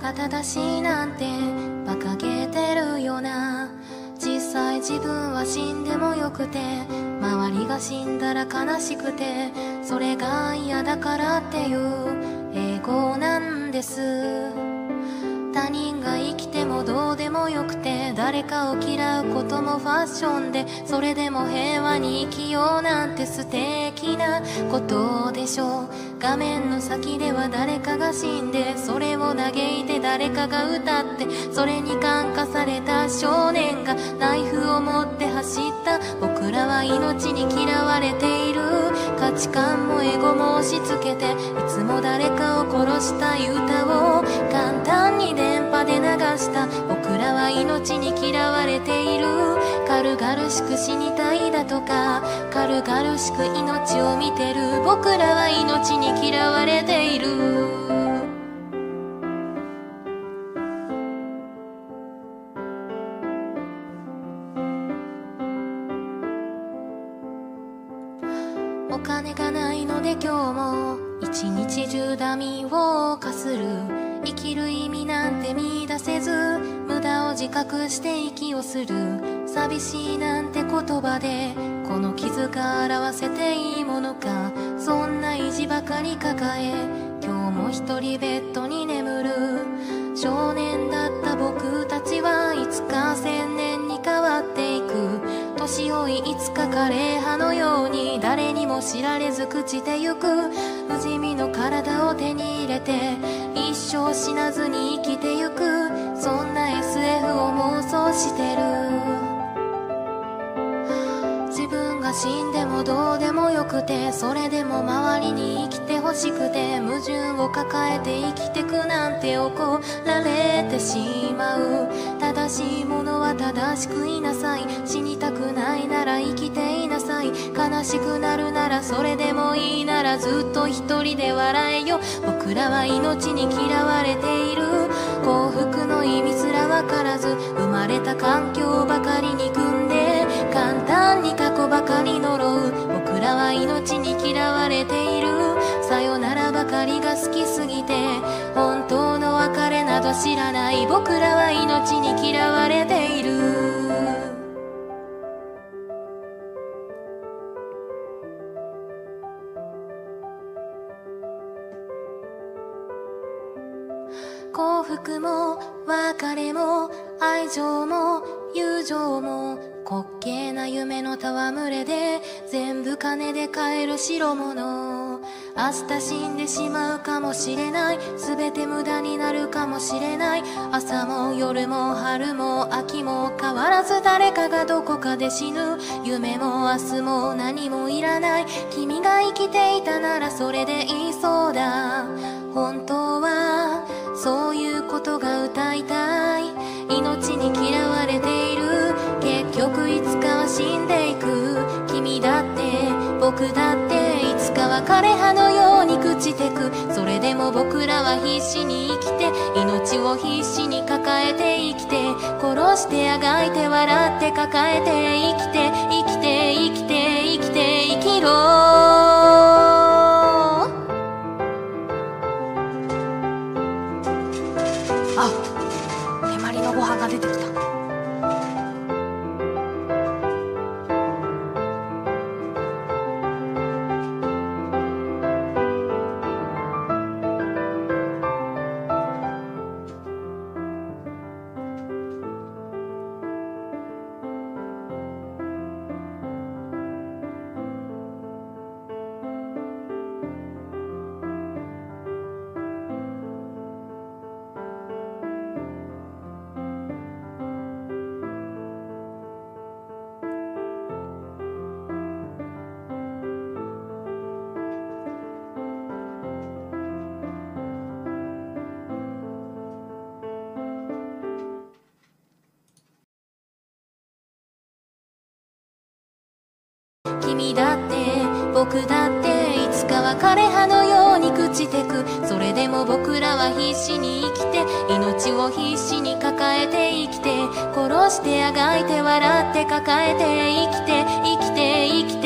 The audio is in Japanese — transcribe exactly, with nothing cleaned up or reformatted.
が正しいなんて馬鹿げてるよな。実際自分は死んでもよくて、周りが死んだら悲しくて、それが嫌だからっていう英語なんです。他人が生きてもどうでもよくて、誰かを嫌うこともファッションで、それでも平和に生きようなんて素敵なことでしょう。画面の先では誰かが死んで、それを嘆いて誰かが歌って、それに感化された少年がナイフを持って走った。僕らは命に嫌われている。価値観もエゴも押し付けて、いつも誰かを殺したい歌を簡単に電波で流した。僕らは命に嫌われている。軽々しく死にたいだとか、軽々しく命を見てる。僕らは命に嫌われている。お金がないので今日も一日中ダミーをかする。生きる意味なんて見出せず、無駄を自覚して息をする。寂しいなんて言葉でこの傷が表せていいものか。そんな意地ばかり抱え、今日も一人ベッドに眠る。少年だった僕たちはいつか千年に変わっていく。年老いいつか枯れ葉のように誰にも知られず朽ちてゆく。不死身の体を手に入れて一生死なずに生きてゆく。そんな エスエフ を妄想してる。自分が死んでもどうでもよくて、それでも周りに生きてほしくて、矛盾を抱えて生きてくなんて怒られてしまう。正しいものは正しくいなさい。死にたくないなら生きていなさい。悲しくなるならそれでもいいならずっと一人で笑えよ。僕らは命に嫌われている。幸福の意味すらわからず、生まれた環境ばかり憎んで、簡単に過去ばかり呪う。僕らは命に嫌われている。さよならばかりが好きすぎて、本当の別れなど知らない。僕らは命に嫌われている。幸福も別れも愛情も友情も滑稽な夢の戯れで、全部金で買える代物。明日死んでしまうかもしれない。全て無駄になるかもしれない。朝も夜も春も秋も変わらず誰かがどこかで死ぬ。夢も明日も何もいらない。君が生きていたならそれでいいそうだ。本当はそういうことが歌いたい。命に嫌われている。結局いつかは死んでいく。君だって僕だっていつかは枯れ葉のように朽ちてく。それでも僕らは必死に生きて、命を必死に抱えて生きて、殺してあがいて笑って抱えて生きて生きて生きて生きて生きろ。あ、手まりのご飯が出てきた。君だって僕だっていつかは枯れ葉のように朽ちてく。それでも僕らは必死に生きて、命を必死に抱えて生きて、殺してあがいて笑って抱えて生きて生きて生きて